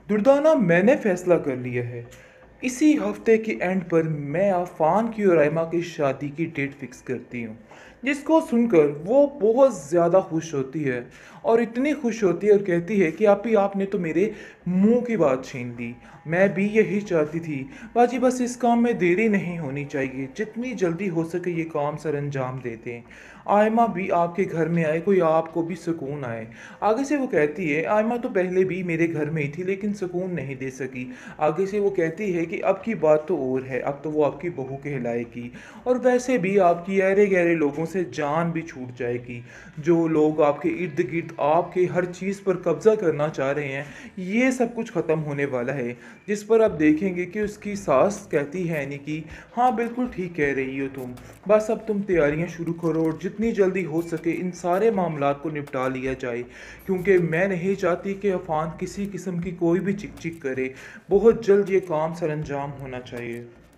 दुर्दाना, मैंने फैसला कर लिया है। इसी हफ्ते के एंड पर मैं अफ़ान की और आयमा की शादी की डेट फिक्स करती हूँ। जिसको सुनकर वो बहुत ज़्यादा खुश होती है और इतनी खुश होती है और कहती है कि आपी आपने तो मेरे मुंह की बात छीन ली। मैं भी यही चाहती थी बाजी, बस इस काम में देरी नहीं होनी चाहिए, जितनी जल्दी हो सके ये काम सर अंजाम दे दें। आयमा भी आपके घर में आए, कोई आपको भी सुकून आए। आगे से वो कहती है, आयमा तो पहले भी मेरे घर में ही थी लेकिन सुकून नहीं दे सकी। आगे से वो कहती है कि अब की बात तो और है, अब तो वो आपकी बहू कहलाएगी और वैसे भी आपकी गहरे गहरे लोगों से जान भी छूट जाएगी। जो लोग आपके इर्द गिर्द आपके हर चीज़ पर कब्जा करना चाह रहे हैं, ये सब कुछ ख़त्म होने वाला है। जिस पर आप देखेंगे कि उसकी सास कहती है यानी कि हाँ बिल्कुल ठीक कह रही हो तुम, बस अब तुम तैयारियां शुरू करो और जितनी जल्दी हो सके इन सारे मामलात को निपटा लिया जाए, क्योंकि मैं नहीं चाहती कि अफान किसी किस्म की कोई भी चिक चिक करे। बहुत जल्द ये काम सर अंजाम होना चाहिए।